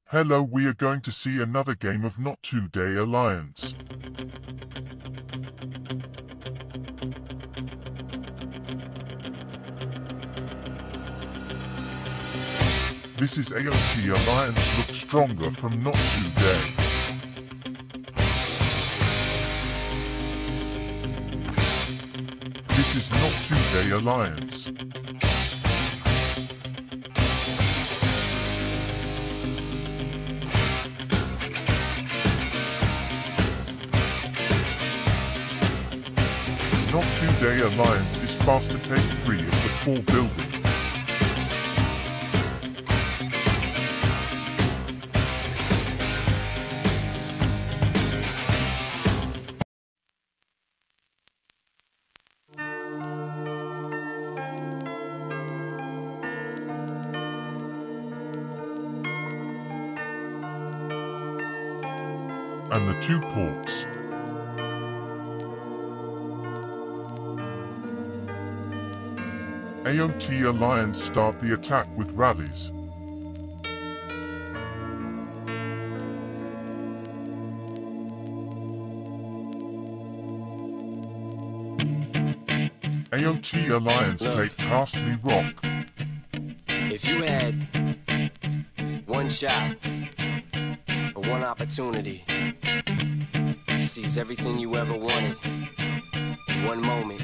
Hello, we are going to see another game of Not Today Alliance. This is AOT Alliance Look Stronger from Not Today. This is Not Today Alliance. Not Today Alliance is fast to take 3 of the 4 buildings. And the 2 ports. AOT Alliance start the attack with rallies. AOT Alliance take Castle Rock. If you had one shot or one opportunity to seize everything you ever wanted in one moment,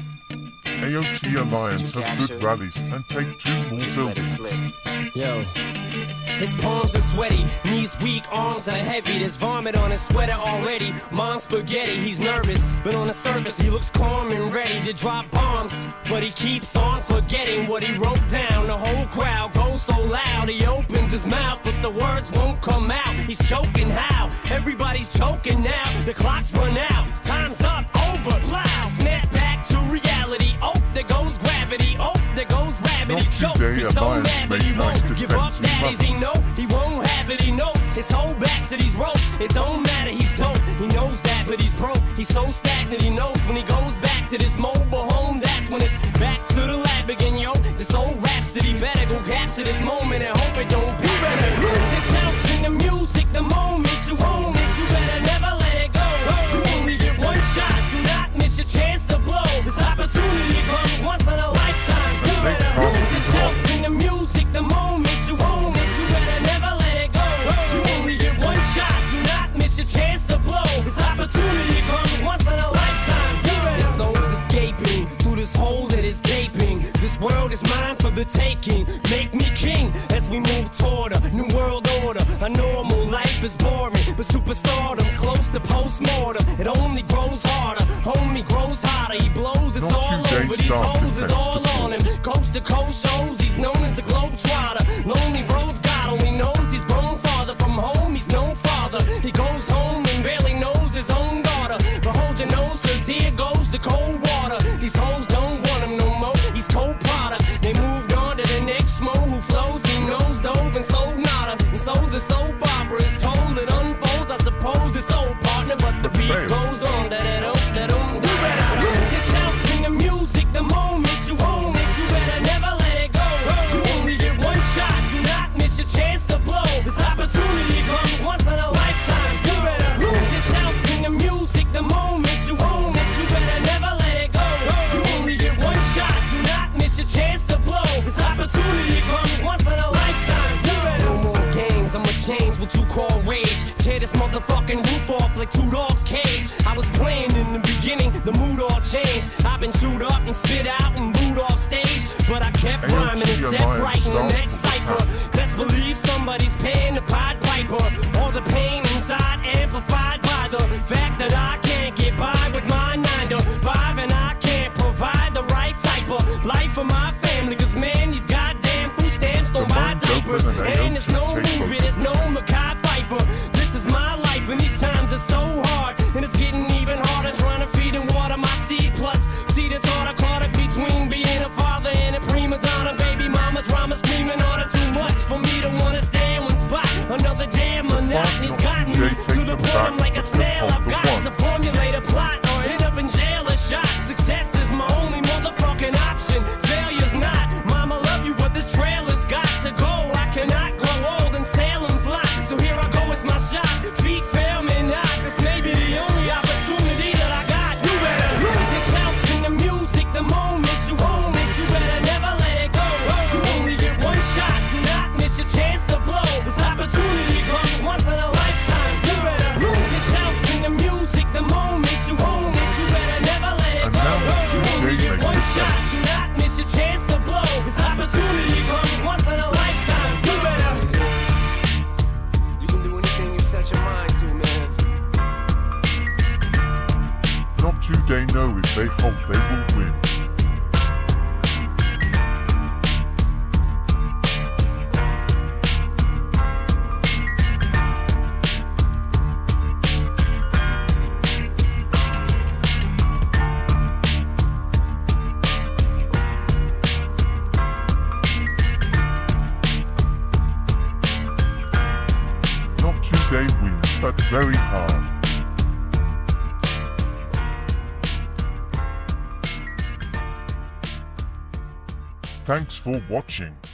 AOT Alliance have good rallies and take 2 more just let it buildings. slip. Yo. His palms are sweaty, knees weak, arms are heavy. There's vomit on his sweater already. Mom's spaghetti, he's nervous, but on the surface he looks calm and ready to drop bombs. But he keeps on forgetting what he wrote down. The whole crowd goes so loud, he opens his mouth, but the words won't come out. He's choking how? Everybody's choking now. The clock's run out, time's up, over, loud. Snap back to reality. Oh, there goes gravity. Oh, there goes rabbit. He choked. He's so mad, but he won't give up. That is he know he won't have it. He knows his whole back to these ropes. It don't matter, he's dope. He knows that, but he's broke. He's so stagnant. He knows when he goes back to this mobile home, that's when it's back to the lab again, yo. This old rhapsody better go capture this moment and hope it don't be. Better lose himself in the music. The moment you own it, you better never let it go. You only get one shot. Do not miss your chance to blow. This opportunity comes once in a lifetime. You better lose yourself in the music. The moment you own it, you better never let it go. You only get one shot. Do not miss your chance to blow. This opportunity comes once in a lifetime. This soul's escaping through this hole that is gaping. This world is mine for the taking. Make me king as we move toward a new world order. A normal life is boring, but superstardom's close to postmortem. It only grows harder, homie grows hotter. He blows, it's all over. These hoes is all on him. Coast to coast shows, he's known as the Globetrotter. Lonely roads, God only knows he's grown farther from home. He's no father. He goes home and barely knows his own daughter. But hold your nose, cause here goes the cold water. These hoes don't want him no more. He's cold product. They moved on to the next mo who flows. He knows dove and sold nada. And so the soap opera is told. It unfolds, I suppose it's old partner, but the beat goes on. You better lose yourself in the music. The moment you own it, you better never let it go. You only get one shot. Do not miss your chance to blow. This opportunity comes once in a lifetime. You better lose yourself in the music. The moment you own it, you better never let it go. You only get one shot. Do not miss your chance to blow. This opportunity comes once in a lifetime. You better no more games. I'ma change what you call rage. Tear this motherfucking roof off like 2 dogs' cage. I was playing in the beginning, the mood all changed. I've been chewed up and spit out and booed off stage, but I kept rhyming and stepped right in the next cipher. Best believe somebody's paying the Pied Piper. All the pain inside amplified by the fact that I can't get by with my 9 to 5, and I can't provide the right type of life for my family. Cause man, these goddamn food stamps don't buy diapers. And there's no movie, there's no Mackay Pfeiffer. This is my life and these times are so hard. And it's getting even harder trying to feed and water my seed. Plus, see the thought I caught it between being a father and a prima donna. Baby mama drama screaming order too much for me to wanna stay in one spot. Another damn monotony's gotten me to the point I'm like a snail. I've got to formulate a plot or end up in jail or shot. Success is my only motherfucking option. Failure's not. Mama love you, but this trailer's got to go. I cannot grow old in Salem's lot. So here hope they will win. Not today wins, but very hard. Thanks for watching.